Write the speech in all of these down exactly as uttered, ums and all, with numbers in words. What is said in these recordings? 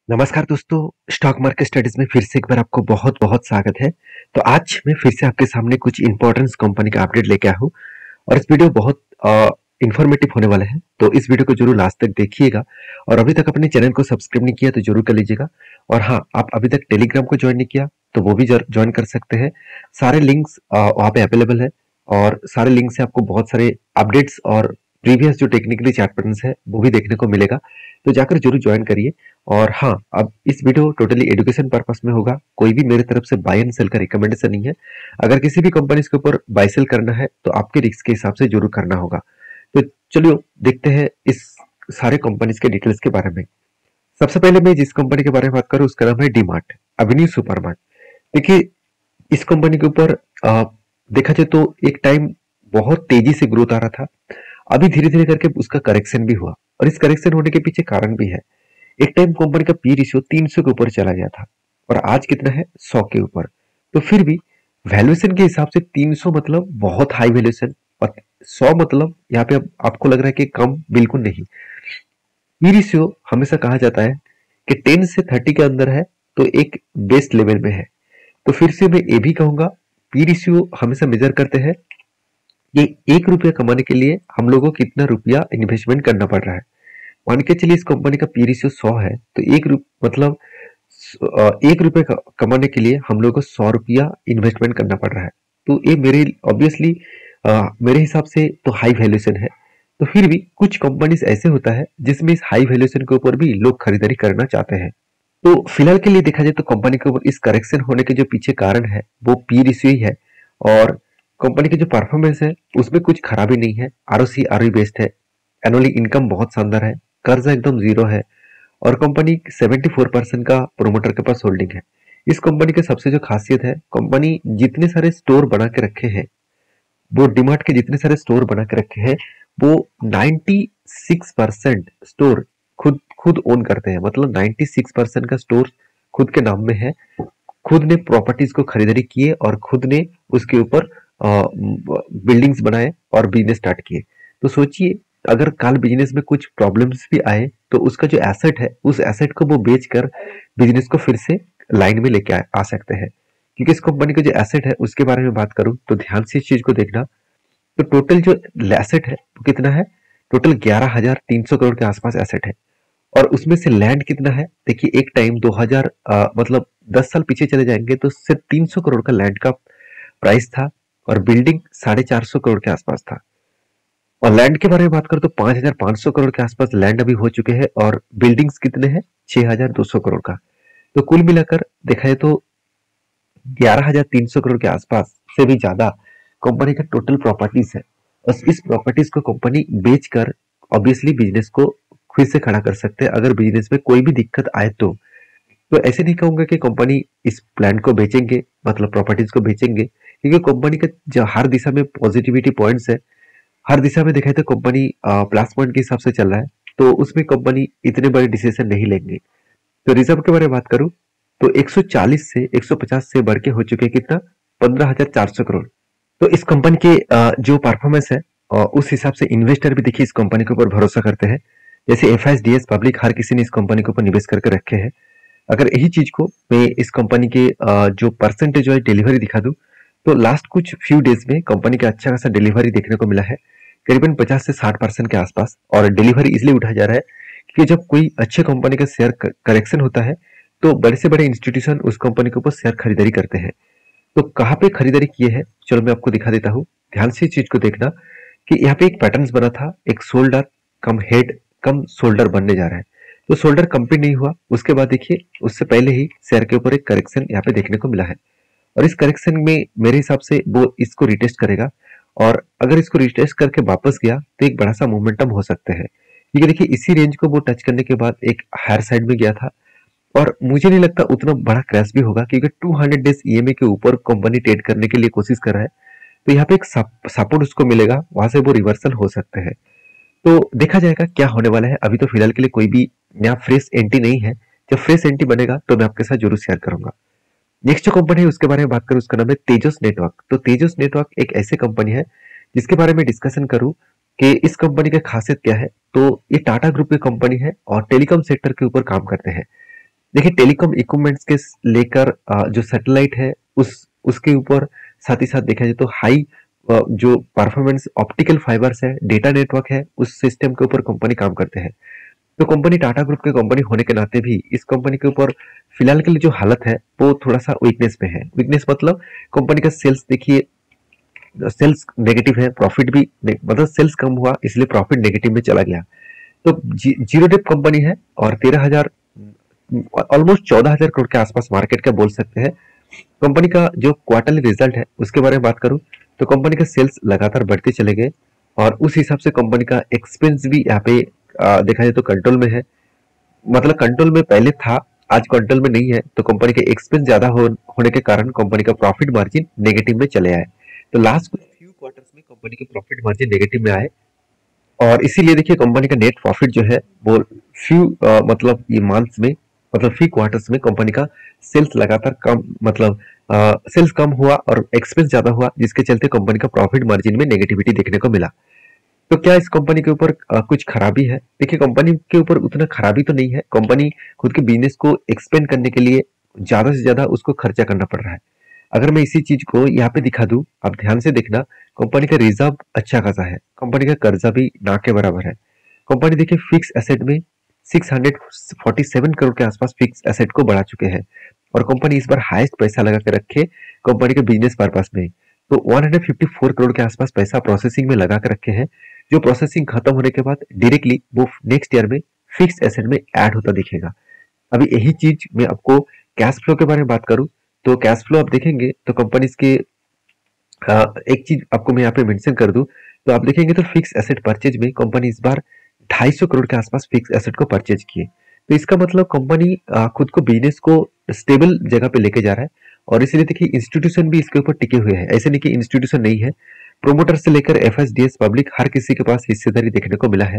नमस्कार दोस्तों, stock market studies में फिर से एक बार आपको बहुत-बहुत स्वागत है। तो आज मैं फिर से आपके सामने कुछ इम्पोर्टेंस कंपनी का अपडेट लेके आया हूँ और इस वीडियो बहुत अ, इन्फॉर्मेटिव होने वाला है। तो इस वीडियो को जरूर लास्ट तक देखिएगा और अभी तक अपने चैनल को सब्सक्राइब नहीं किया तो जरूर कर लीजिएगा। और हाँ, आप अभी तक टेलीग्राम को ज्वाइन नहीं किया तो वो भी ज्वाइन कर सकते हैं। सारे लिंक्स अ, वहाँ पे अवेलेबल है और सारे लिंक से आपको बहुत सारे अपडेट्स और प्रीवियस जो टेक्निकली चार्ट पैटर्न्स है वो भी देखने को मिलेगा। तो जाकर जरूर ज्वाइन करिए। और हाँ, अब इस वीडियो टोटली एजुकेशन पर्पस में होगा, कोई भी मेरे तरफ से बाय एंड सेल का रिकमेंडेशन नहीं है। अगर किसी भी कंपनी के ऊपर बाय सेल करना है तो आपके रिस्क के हिसाब से जरूर करना होगा। तो चलिए देखते हैं इस सारे कंपनीज के डिटेल्स के बारे में। सबसे पहले मैं जिस कंपनी के बारे में बात करूँ उसका नाम है डीमार्ट, अवेन्यू सुपरमार्ट। देखिए, इस कंपनी के ऊपर अ, देखा जाए तो एक टाइम बहुत तेजी से ग्रोथ आ रहा था। अभी धीरे धीरे करके उसका करेक्शन भी हुआ और इस करेक्शन होने के पीछे कारण भी है। एक टाइम कंपनी का पी रेशियो तीन सौ के ऊपर चला गया था और आज कितना है, सौ के ऊपर। तो फिर भी वैल्यूएशन के हिसाब से तीन सौ मतलब बहुत हाई वैल्यूएशन और सौ मतलब यहाँ पे अब आपको लग रहा है कि कम, बिल्कुल नहीं। पी रेशियो हमेशा कहा जाता है कि टेन से थर्टी के अंदर है तो एक बेस्ट लेवल में है। तो फिर से मैं ये भी कहूंगा, पी रेशियो हमेशा मेजर करते हैं कि एक रुपया कमाने के लिए हम लोगों को कितना रुपया इन्वेस्टमेंट करना पड़ रहा है। मान के चलिए इस कंपनी का पी रेशियो सौ है तो एक रुप मतलब अ, एक रुपए क- कमाने के लिए हम लोग को सौ रुपया इन्वेस्टमेंट करना पड़ रहा है। तो ये मेरे ऑब्वियसली मेरे हिसाब से तो हाई वैल्यूएशन है। तो फिर भी कुछ कंपनीज ऐसे होता है जिसमें इस हाई वैल्यूएशन के ऊपर भी लोग खरीदारी करना चाहते हैं। तो फिलहाल के लिए देखा जाए तो कंपनी के ऊपर इस करेक्शन होने के जो पीछे कारण है वो पी रेशियो ही है। और कंपनी की जो परफॉर्मेंस है उसमें कुछ खराबी नहीं है। आरओसी आरओई बेस्ड है। एनुअली इनकम बहुत शानदार है। कर्जा एकदम जीरो है और कंपनी चौहत्तर परसेंट का प्रोमोटर के पास होल्डिंग है। इस कंपनी के सबसे जो खासियत है, कंपनी जितने सारे स्टोर बना के रखे हैं, वो डीमार्ट के जितने सारे स्टोर बना के रखे हैं वो छियानवे परसेंट स्टोर खुद खुद ओन करते हैं। मतलब छियानवे परसेंट का स्टोर खुद के नाम में है। खुद ने प्रॉपर्टीज को खरीदारी किए और खुद ने उसके ऊपर बिल्डिंग्स बनाए और बिजनेस स्टार्ट किए। तो सोचिए, अगर कल बिजनेस में कुछ प्रॉब्लम्स भी आए तो उसका जो एसेट है उस एसेट को वो बेचकर बिजनेस को फिर से लाइन में लेके आ, आ सकते हैं। क्योंकि इस कंपनी का जो एसेट है उसके बारे में बात करूं तो ध्यान से इस चीज को देखना। तो टोटल जो एसेट है वो कितना है, टोटल ग्यारह हजार तीन सौ करोड़ के आसपास एसेट है। और उसमें से लैंड कितना है, देखिए एक टाइम दो हज़ार अ, मतलब दस साल पीछे चले जाएंगे तो सिर्फ तीन सौ करोड़ का लैंड का प्राइस था और बिल्डिंग साढ़े चार सौ करोड़ के आसपास था। और लैंड के बारे में बात करें तो पांच हजार पांच सौ करोड़ के आसपास लैंड अभी हो चुके हैं और बिल्डिंग्स कितने हैं, छह हजार दो सौ करोड़ का। तो कुल मिलाकर देखा जाए तो ग्यारह हजार तीन सौ करोड़ के आसपास से भी ज्यादा कंपनी का टोटल प्रॉपर्टीज है। बस इस प्रॉपर्टीज को कंपनी बेचकर ऑब्वियसली बिजनेस को फिर से खड़ा कर सकते हैं अगर बिजनेस में कोई भी दिक्कत आए तो। तो ऐसे नहीं कहूंगा कि कंपनी इस प्लान को बेचेंगे, मतलब प्रॉपर्टीज को बेचेंगे, क्योंकि कंपनी का जो हर दिशा में पॉजिटिविटी पॉइंट्स है, हर दिशा में देखा तो कंपनी प्लस पॉइंट के हिसाब से चल रहा है। तो उसमें कंपनी इतने बड़े डिसीजन नहीं लेंगे। तो रिजर्व के बारे में बात करूं तो एक सौ चालीस से एक सौ पचास से बढ़ के हो चुके हैं कितना, पंद्रह हजार चार सौ करोड़। तो इस कंपनी के अ, जो परफॉर्मेंस है अ, उस हिसाब से इन्वेस्टर भी देखिए इस कंपनी के ऊपर भरोसा करते हैं। जैसे F S D S public, हर किसी ने इस कंपनी के ऊपर निवेश करके रखे हैं। अगर यही चीज को मैं इस कंपनी के अ, जो परसेंटेज वाइज डिलीवरी दिखा दूं तो लास्ट कुछ फ्यू डेज में कंपनी का अच्छा खासा डिलीवरी देखने को मिला है, करीबन पचास से साठ परसेंट के आसपास। और डिलीवरी इसलिए उठाया जा रहा है कि जब कोई अच्छे कंपनी का शेयर करेक्शन होता है तो बड़े से बड़े इंस्टीट्यूशन उस कंपनी के ऊपर शेयर खरीदारी करते हैं। तो कहाँ पे खरीदारी किए हैं, चलो मैं आपको दिखा देता हूँ। ध्यान से इस चीज को देखना कि यहाँ पे एक पैटर्न बना था, एक shoulder cum head cum shoulder बनने जा रहा है। तो शोल्डर कंप्लीट नहीं हुआ, उसके बाद देखिए उससे पहले ही शेयर के ऊपर एक करेक्शन यहाँ पे देखने को मिला है। और इस करेक्शन में मेरे हिसाब से वो इसको रिटेस्ट करेगा और अगर इसको रिटेस्ट करके वापस गया तो एक बड़ा सा मोमेंटम हो सकते हैं। क्योंकि देखिए इसी रेंज को वो टच करने के बाद एक हायर साइड में गया था और मुझे नहीं लगता उतना बड़ा क्रैश भी होगा, क्योंकि दो सौ डेज ई एम ए के ऊपर कंपनी ट्रेड करने के लिए कोशिश कर रहा है। तो यहाँ पे एक सपोर्ट उसको मिलेगा, वहां से वो रिवर्सल हो सकते हैं। तो देखा जाएगा क्या होने वाला है। अभी तो फिलहाल के लिए कोई भी नया फ्रेश एंट्री नहीं है। जब फ्रेश एंट्री बनेगा तो मैं आपके साथ जरूर शेयर करूंगा। नेक्स्ट जो कंपनी है उसके बारे में बात करूं, उसका नाम है तेजस नेटवर्क। तो तेजस नेटवर्क एक ऐसी कंपनी है जिसके बारे में डिस्कशन करूं कि इस कंपनी की खासियत क्या है। तो ये टाटा ग्रुप की कंपनी है और टेलीकॉम सेक्टर के ऊपर काम करते हैं। देखिए टेलीकॉम इक्विपमेंट्स के लेकर जो सैटेलाइट है उस उसके ऊपर साथ ही साथ देखा जाए तो हाई जो परफॉर्मेंस ऑप्टिकल फाइबर्स है, डेटा नेटवर्क है, उस सिस्टम के ऊपर कंपनी काम करते हैं। तो कंपनी टाटा ग्रुप की कंपनी होने के नाते भी इस कंपनी के ऊपर फिलहाल के लिए जो हालत है वो थोड़ा सा वीकनेस में है। वीकनेस मतलब कंपनी का सेल्स देखिए, सेल्स नेगेटिव है, प्रॉफिट भी मतलब सेल्स कम हुआ इसलिए प्रॉफिट नेगेटिव में चला गया। तो जी, जीरो डेप कंपनी है और तेरह हजार ऑलमोस्ट चौदह हजार करोड़ के आसपास मार्केट का बोल सकते हैं। कंपनी का जो क्वार्टरली रिजल्ट है उसके बारे में बात करूं तो कंपनी का सेल्स लगातार बढ़ते चले गए और उस हिसाब से कंपनी का एक्सपेंस भी यहाँ पे आ, देखा जाए तो कंट्रोल में है। मतलब कंट्रोल में पहले था, आज कंट्रोल में नहीं है। तो कंपनी के एक्सपेंस ज्यादा हो, होने के कारण कंपनी का प्रॉफिट मार्जिन नेगेटिव में चले आए। तो लास्ट कुछ फ्यू क्वार्टर्स में कंपनी के प्रॉफिट मार्जिन नेगेटिव में आए और इसीलिए देखिए कंपनी का नेट प्रॉफिट जो है वो फ्यू मतलब ये मंथ्स में मतलब फ्यू क्वार्टर्स में कंपनी का सेल्स लगातार कम मतलब सेल्स कम हुआ और एक्सपेंस ज्यादा हुआ, जिसके चलते कंपनी का प्रॉफिट मार्जिन में नेगेटिविटी देखने को मिला। तो क्या इस कंपनी के ऊपर कुछ खराबी है? देखिए कंपनी के ऊपर उतना खराबी तो नहीं है। कंपनी खुद के बिजनेस को एक्सपेंड करने के लिए ज्यादा से ज्यादा उसको खर्चा करना पड़ रहा है। अगर मैं इसी चीज को यहाँ पे दिखा दूं, आप ध्यान से देखना, कंपनी का रिजर्व अच्छा खासा है, कंपनी का कर्जा भी ना के बराबर है। कंपनी देखिए फिक्स एसेट में छह सौ सैंतालीस करोड़ के आसपास फिक्स एसेट को बढ़ा चुके हैं और कंपनी इस बार हाईएस्ट पैसा लगा के रखे कंपनी के बिजनेस पर्पस में। तो एक सौ चौवन करोड़ के आसपास पैसा प्रोसेसिंग में लगा के रखे हैं, जो प्रोसेसिंग खत्म होने के बाद डायरेक्टली वो नेक्स्ट ईयर में फिक्स एसेट में ऐड होता दिखेगा। अभी यही चीज मैं आपको कैश फ्लो के बारे में बात करूं तो कैश फ्लो आप देखेंगे तो कंपनी के एक चीज आपको मैं यहाँ पे मेंशन कर दूं तो आप देखेंगे तो फिक्स एसेट परचेज में कंपनी इस बार दो सौ पचास करोड़ के आसपास फिक्स एसेट को परचेज किए। तो इसका मतलब कंपनी खुद को बिजनेस को स्टेबल जगह पे लेके जा रहा है और इसलिए देखिए इंस्टीट्यूशन भी इसके ऊपर टिके हुए हैं। ऐसे नहीं कि इंस्टीट्यूशन नहीं है, प्रोमोटर से लेकर एफएसडीएस पब्लिक हर किसी के पास हिस्सेदारी देखने को मिला है।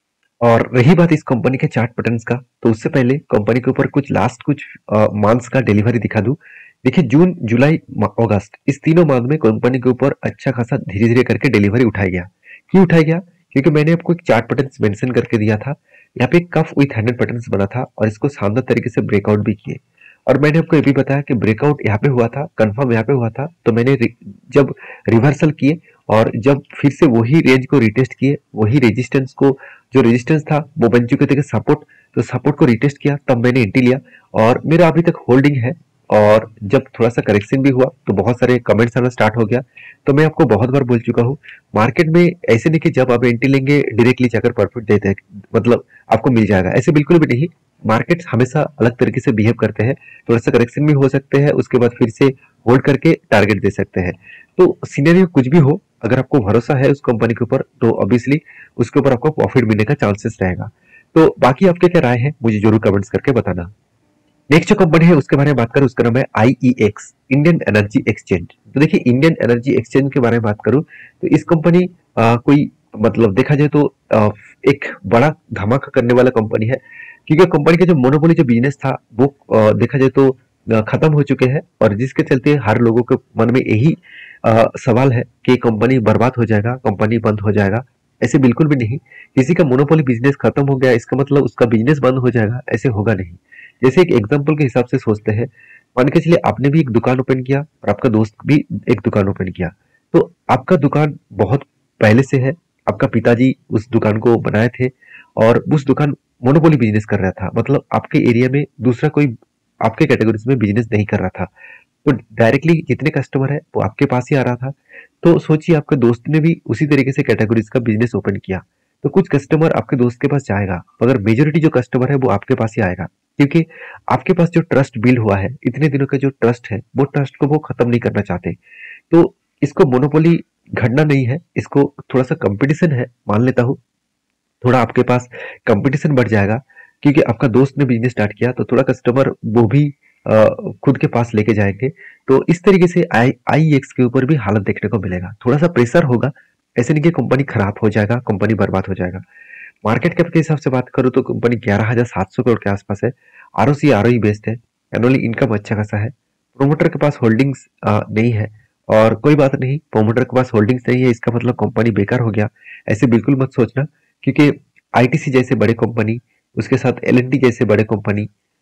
और रही बात इस कंपनी के चार्ट पैटर्न्स का, तो उससे पहले कंपनी के ऊपर कुछ लास्ट कुछ मंथ्स का डिलीवरी दिखा दूं। देखिए जून, जुलाई, अगस्त इस तीनों मंथ में कंपनी के ऊपर अच्छा खासा धीरे धीरे करके डिलीवरी उठाया गया। क्यों उठाया गया? क्योंकि मैंने आपको एक चार्ट पैटर्न्स मेंशन करके दिया था। यहाँ पे कफ विथ हैंडल पैटर्न्स बना था और इसको शानदार तरीके से ब्रेकआउट भी किए और मैंने आपको ये भी बताया कि ब्रेकआउट यहाँ पे हुआ था, कंफर्म यहाँ पे हुआ था। तो मैंने जब रिवर्सल किए और जब फिर से वही रेंज को रिटेस्ट किए, वही रेजिस्टेंस को, जो रेजिस्टेंस था वो बन चुके थे सपोर्ट, तो सपोर्ट को रिटेस्ट किया, तब मैंने एंट्री लिया और मेरा अभी तक होल्डिंग है। और जब थोड़ा सा करेक्शन भी हुआ तो बहुत सारे कमेंट्स आना स्टार्ट हो गया। तो मैं आपको बहुत बार बोल चुका हूँ, मार्केट में ऐसे नहीं कि जब आप एंट्री लेंगे डायरेक्टली जाकर प्रॉफिट देते हैं मतलब आपको मिल जाएगा, ऐसे बिल्कुल भी नहीं। मार्केट हमेशा अलग तरीके से बिहेव करते हैं, थोड़ा सा करेक्शन भी हो सकते हैं, उसके बाद फिर से होल्ड करके टारगेट दे सकते हैं। तो सिनेरियो कुछ भी हो, अगर आपको भरोसा है उस कंपनी के ऊपर तो ऑब्वियसली उसके ऊपर आपको प्रॉफिट मिलने का चांसेस रहेगा। तो बाकी आपके क्या राय है मुझे जरूर कमेंट्स करके बताना। नेक्स्ट जो कंपनी है उसके बारे में बात करूं, उसका नाम है I E X, Indian energy exchange. तो देखिए इंडियन एनर्जी एक्सचेंज के बारे में बात करूं तो इस कंपनी कोई मतलब देखा जाए तो आ, एक बड़ा धमाका करने वाला कंपनी है, क्योंकि कंपनी का जो मोनोपोली जो बिजनेस था वो आ, देखा जाए तो आ, खत्म हो चुके हैं और जिसके चलते हर लोगों के मन में यही आ, सवाल है कि कंपनी बर्बाद हो जाएगा, कंपनी बंद हो जाएगा। ऐसे बिल्कुल भी नहीं। किसी का मोनोपोली बिजनेस खत्म हो गया इसका मतलब उसका बिजनेस बंद हो जाएगा, ऐसे होगा नहीं। जैसे एक एग्जांपल के हिसाब से सोचते हैं, मान के चलिए आपने भी एक दुकान ओपन किया और आपका दोस्त भी एक दुकान ओपन किया। तो आपका दुकान बहुत पहले से है, आपका पिताजी उस दुकान को बनाए थे और उस दुकान मोनोपोली बिजनेस कर रहा था, मतलब आपके एरिया में दूसरा कोई आपके कैटेगरीज में बिजनेस नहीं कर रहा था। तो डायरेक्टली जितने कस्टमर है वो आपके पास ही आ रहा था। तो सोचिए आपके दोस्त ने भी उसी तरीके से कैटेगरीज का बिजनेस ओपन किया, तो कुछ कस्टमर आपके दोस्त के पास जाएगा मगर मेजोरिटी जो कस्टमर है वो आपके पास ही आएगा, क्योंकि आपके पास जो ट्रस्ट बिल्ड हुआ है, इतने दिनों का जो ट्रस्ट है, वो ट्रस्ट को वो खत्म नहीं करना चाहते। तो इसको मोनोपोली घटना नहीं है, इसको थोड़ा सा कंपटीशन है मान लेता हूँ। थोड़ा आपके पास कंपटीशन बढ़ जाएगा क्योंकि आपका दोस्त ने बिजनेस स्टार्ट किया तो थोड़ा कस्टमर वो भी आ, खुद के पास लेके जाएंगे। तो इस तरीके से आई आई एक्स के ऊपर भी हालत देखने को मिलेगा, थोड़ा सा प्रेशर होगा। ऐसे नहीं कि कंपनी खराब हो जाएगा, कंपनी बर्बाद हो जाएगा। मार्केट कैप के हिसाब से बात करूं तो कंपनी ग्यारह हजार सात सौ करोड़ के आसपास है। आरओसी आरओई बेस्ड है, एनुअली इनकम अच्छा खासा है। प्रोमोटर के पास होल्डिंग्स नहीं है और कोई बात नहीं, प्रोमोटर के पास होल्डिंग्स नहीं है इसका मतलब कंपनी बेकार हो गया, ऐसे बिल्कुल मत सोचना। क्योंकि आईटीसी जैसे बड़े कंपनी, उसके साथ एल एंड टी जैसे बड़े कंपनी,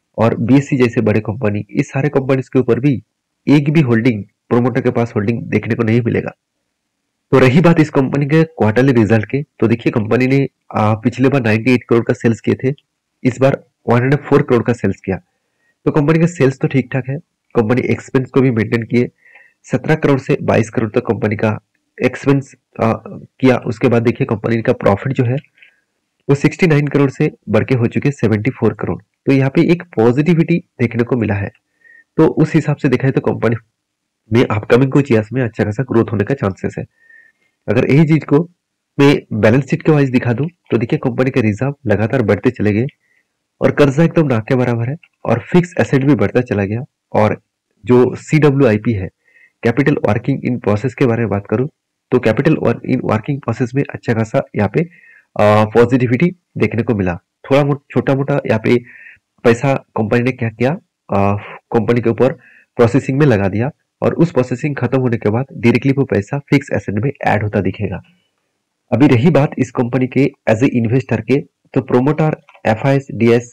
और बीएससी जैसे बड़े कंपनी, इस सारे कंपनीज के ऊपर भी एक भी होल्डिंग प्रोमोटर के पास होल्डिंग देखने को नहीं मिलेगा। तो रही बात इस कंपनी के क्वार्टरली रिजल्ट के, तो देखिए कंपनी ने आ, पिछले बार अट्ठानवे करोड़ का सेल्स किए थे, इस बार एक सौ चार करोड़ का सेल्स किया। तो कंपनी का सेल्स तो ठीक ठाक है, कंपनी एक्सपेंस को भी मेंटेन किए, सत्रह करोड़ से बाईस करोड़ तक कंपनी का एक्सपेंस किया। उसके बाद देखिए कंपनी का प्रॉफिट जो है वो उनहत्तर करोड़ से बढ़ के हो चुके चौहत्तर करोड़। तो यहाँ पे एक पॉजिटिविटी देखने को मिला है। तो उस हिसाब से देखा है तो कंपनी में अपकमिंग कुछ ईयर्स में अच्छा खासा ग्रोथ होने का चांसेस है। अगर यही चीज को मैं बैलेंस शीट के वाइज दिखा दूं तो देखिए कंपनी के रिजर्व लगातार बढ़ते चले गए और कर्जा एकदम ना के बराबर है और फिक्स एसेट भी बढ़ता चला गया। और जो सी डब्ल्यू आई पी है, कैपिटल वर्किंग इन प्रोसेस के बारे में बात करूं तो कैपिटल इन वर्किंग प्रोसेस में अच्छा खासा यहाँ पे पॉजिटिविटी देखने को मिला। थोड़ा मो, छोटा मोटा यहाँ पे पैसा कंपनी ने क्या किया, कंपनी के ऊपर प्रोसेसिंग में लगा दिया और उस प्रोसेसिंग खत्म होने के बाद डायरेक्टली वो पैसा फिक्स एसेट में ऐड होता दिखेगा। अभी रही बात इस कंपनी के एज ए इन्वेस्टर के, तो promoter F I S D S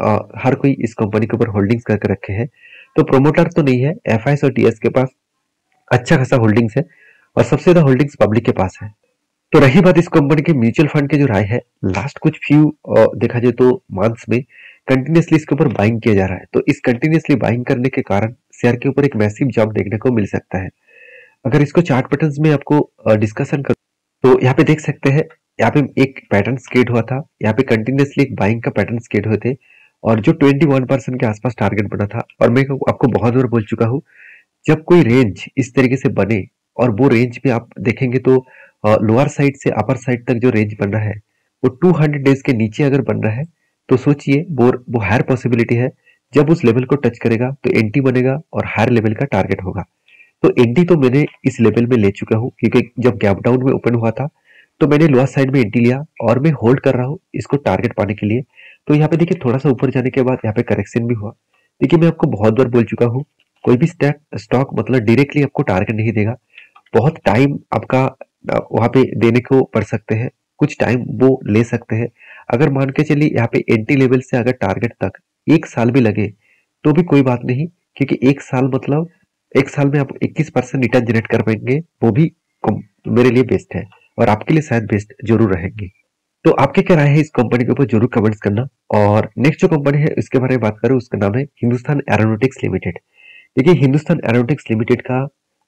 हर कोई इस कंपनी के ऊपर होल्डिंग्स करके रखे हैं। तो प्रोमोटर तो नहीं है, एफ आई एस और डी एस के पास अच्छा खासा होल्डिंग्स है और सबसे ज्यादा होल्डिंग्स पब्लिक के पास है। तो रही बात इस कंपनी के म्यूचुअल फंड के जो राय है, लास्ट कुछ फ्यू देखा जाए तो मंथ्स में कंटिन्यूसली इसके ऊपर बाइंग किया जा रहा है। तो इस कंटिन्यूसली बाइंग करने के कारण शेयर के ऊपर एक मैसिव जंप देखने को मिल सकता है। अगर इसको चार्ट पैटर्न्स में आपको डिस्कशन कर तो यहाँ पे देख सकते हैं, यहाँ पे एक पैटर्न स्केट हुआ था, यहाँ पे कंटिन्यूसली एक बाइंग का पैटर्न स्केट हुए थे और जो इक्कीस परसेंट के आसपास टारगेट बना था। और मैं आपको बहुत बार बोल चुका हूँ, जब कोई रेंज इस तरीके से बने और वो रेंज पे आप देखेंगे तो लोअर साइड से अपर साइड तक जो रेंज बन रहा है वो दो सौ डेज के नीचे अगर बन रहा है तो सोचिए वो वो हायर पॉसिबिलिटी है जब उस लेवल को टच करेगा तो एंटी बनेगा और हायर लेवल का टारगेट होगा। तो एंटी तो मैंने इस लेवल में ले चुका हूँ क्योंकि जब गैप डाउन में ओपन हुआ था तो मैंने लोअर साइड में एंटी लिया और मैं होल्ड कर रहा हूँ इसको टारगेट पाने के लिए। तो यहाँ पे देखिए थोड़ा सा ऊपर जाने के बाद यहाँ पे करेक्शन भी हुआ। देखिए मैं आपको बहुत बार बोल चुका हूँ, कोई भी स्टॉक मतलब डायरेक्टली आपको टारगेट नहीं देगा, बहुत टाइम आपका वहां पे देने को पड़ सकते हैं, कुछ टाइम वो ले सकते हैं। अगर मान के चलिए यहाँ पे एंटी लेवल से अगर टारगेट तक एक साल भी लगे तो भी कोई बात नहीं, क्योंकि एक साल मतलब एक साल में आप इक्कीस परसेंट रिटर्न जनरेट कर पाएंगे, वो भी मेरे लिए बेस्ट है और आपके लिए शायद बेस्ट जरूर रहेंगे। तो आपके क्या राय है इस कंपनी के ऊपर जरूर कमेंट्स करना। और नेक्स्ट जो कंपनी है इसके बारे में बात करूं, उसका नाम है हिंदुस्तान एरोनॉटिक्स लिमिटेड। देखिए हिंदुस्तान एरोनॉटिक्स लिमिटेड का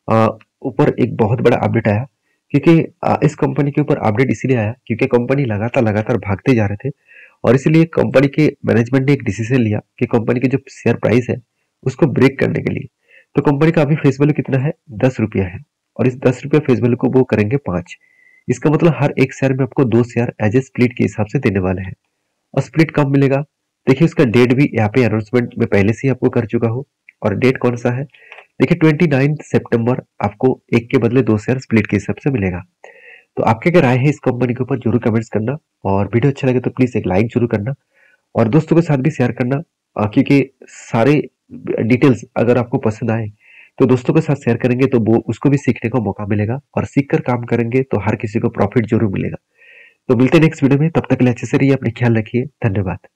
ऊपर एक बहुत बड़ा अपडेट आया, क्योंकि इस कंपनी के ऊपर अपडेट इसीलिए आया क्योंकि कंपनी लगातार लगातार भागते जा रहे थे और इसीलिए कंपनी के मैनेजमेंट ने एक डिसीजन लिया कि कंपनी की जो शेयर प्राइस है उसको ब्रेक करने के लिए। तो कंपनी का अभी फेस वैल्यू कितना है, दस रुपया है और इस दस रुपया फेस वैल्यू को वो करेंगे पांच। इसका मतलब हर एक शेयर में आपको दो शेयर एज ए स्प्लिट के हिसाब से देने वाले हैं। और स्प्लिट कब मिलेगा, देखिए उसका डेट भी यहाँ पे अनाउंसमेंट में पहले से ही आपको कर चुका हूँ। और डेट कौन सा है, देखिए उनतीस सितंबर आपको एक के बदले दो शेयर स्प्लिट के हिसाब से मिलेगा। तो आपके क्या राय है इस कंपनी के ऊपर जरूर कमेंट्स करना और वीडियो अच्छा लगे तो प्लीज एक लाइक जरूर करना और दोस्तों के साथ भी शेयर करना, क्योंकि सारे डिटेल्स अगर आपको पसंद आए तो दोस्तों के साथ शेयर करेंगे तो वो उसको भी सीखने का मौका मिलेगा और सीख कर काम करेंगे तो हर किसी को प्रॉफिट जरूर मिलेगा। तो मिलते हैं नेक्स्ट वीडियो में, तब तक के लिए अच्छे से रहिए, अपने ख्याल रखिए, धन्यवाद।